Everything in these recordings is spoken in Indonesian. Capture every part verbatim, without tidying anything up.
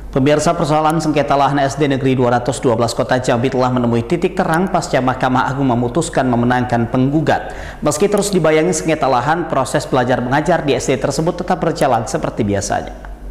Pemirsa, persoalan sengketa lahan S D Negeri dua ratus dua belas Kota Jambi telah menemui titik terang pasca Mahkamah Agung memutuskan memenangkan penggugat. Meski terus dibayangi sengketa lahan, proses belajar mengajar di S D tersebut tetap berjalan seperti biasanya.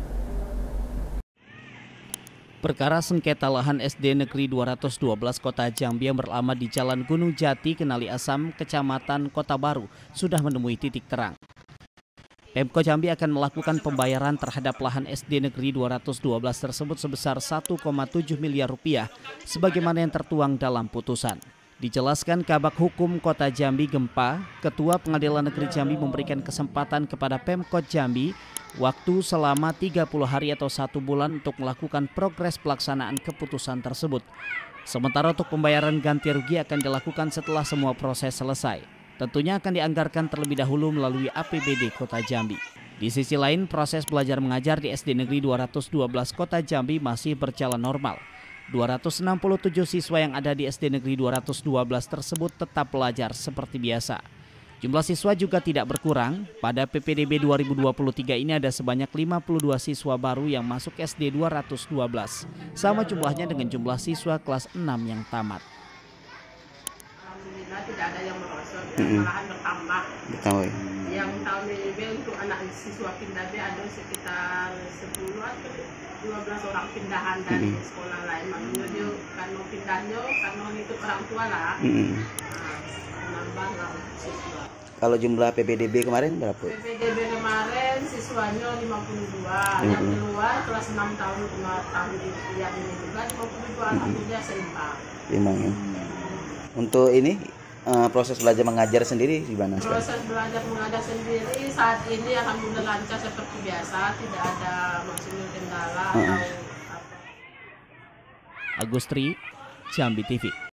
Perkara sengketa lahan S D Negeri dua ratus dua belas Kota Jambi yang beralamat di Jalan Gunung Jati, Kenali Asam, Kecamatan Kota Baru sudah menemui titik terang. Pemkot Jambi akan melakukan pembayaran terhadap lahan S D Negeri dua ratus dua belas tersebut sebesar satu koma tujuh miliar rupiah sebagaimana yang tertuang dalam putusan. Dijelaskan Kabak Hukum Kota Jambi Gempa, Ketua Pengadilan Negeri Jambi memberikan kesempatan kepada Pemkot Jambi waktu selama tiga puluh hari atau satu bulan untuk melakukan progres pelaksanaan keputusan tersebut. Sementara untuk pembayaran ganti rugi akan dilakukan setelah semua proses selesai. Tentunya akan dianggarkan terlebih dahulu melalui A P B D Kota Jambi. Di sisi lain, proses belajar mengajar di S D Negeri dua ratus dua belas Kota Jambi masih berjalan normal. dua ratus enam puluh tujuh siswa yang ada di S D Negeri dua ratus dua belas tersebut tetap belajar seperti biasa. Jumlah siswa juga tidak berkurang. Pada P P D B dua ribu dua puluh tiga ini ada sebanyak lima puluh dua siswa baru yang masuk S D dua ratus dua belas. Sama jumlahnya dengan jumlah siswa kelas enam yang tamat. Alhamdulillah tidak ada yang merosot, Mm-hmm. malahan bertambah. Betul. Yang tahun ini untuk anak siswa pindah B ada sekitar sepuluh atau dua belas orang pindahan dari Mm-hmm. sekolah lain. Makanya dia karena pindahnya karena itu orang tua lah. Mm-hmm. Nah, menambah lah siswa. Kalau jumlah P P D B kemarin berapa? P P D B kemarin siswanya lima puluh dua, Mm-hmm. yang keluar kelas enam tahun kemarin tahun ini yang ini juga lima puluh dua. Alhamdulillah seimbang. Seimbang ya. Untuk ini uh, proses belajar mengajar sendiri gimana sekarang? Proses belajar mengajar sendiri saat ini alhamdulillah lancar seperti biasa, tidak ada maksudnya kendala Uh-uh. atau apa. Agustri, Jambi T V.